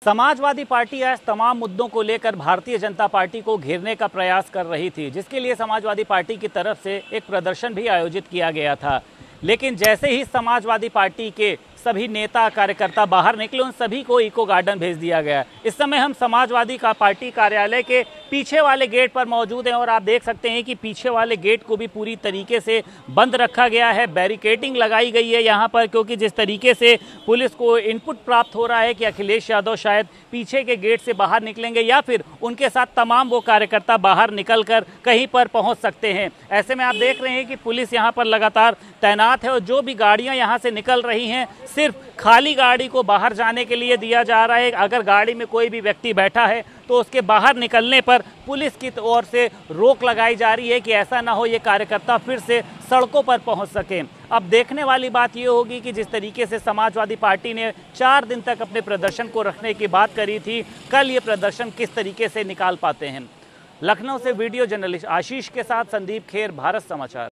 Samajwadi party आज तमाम मुद्दों को लेकर भारतीय जनता पार्टी को घेरने का प्रयास कर रही थी, जिसके लिए समाजवादी पार्टी की तरफ से एक प्रदर्शन भी आयोजित किया गया था। लेकिन जैसे ही समाजवादी पार्टी के सभी नेता कार्यकर्ता बाहर निकले, उन सभी को इको गार्डन भेज दिया गया। इस समय हम समाजवादी पार्टी कार्यालय के पीछे वाले गेट पर मौजूद हैं और आप देख सकते हैं कि पीछे वाले गेट को भी पूरी तरीके से बंद रखा गया है। बैरिकेडिंग लगाई गई है यहाँ पर, क्योंकि जिस तरीके से पुलिस को इनपुट प्राप्त हो रहा है कि अखिलेश यादव शायद पीछे के गेट से बाहर निकलेंगे या फिर उनके साथ तमाम वो कार्यकर्ता बाहर निकलकर कहीं पर पहुँच सकते हैं। ऐसे में आप देख रहे हैं कि पुलिस यहाँ पर लगातार तैनात है और जो भी गाड़ियाँ यहाँ से निकल रही हैं सिर्फ खाली गाड़ी को बाहर जाने के लिए दिया जा रहा है। अगर गाड़ी में कोई भी व्यक्ति बैठा है तो उसके बाहर निकलने पर पुलिस की ओर से रोक लगाई जा रही है कि ऐसा ना हो ये कार्यकर्ता फिर से सड़कों पर पहुंच सके। अब देखने वाली बात ये होगी कि जिस तरीके से समाजवादी पार्टी ने 4 दिन तक अपने प्रदर्शन को रखने की बात करी थी, कल ये प्रदर्शन किस तरीके से निकाल पाते हैं। लखनऊ से वीडियो जर्नलिस्ट आशीष के साथ संदीप खेर, भारत समाचार।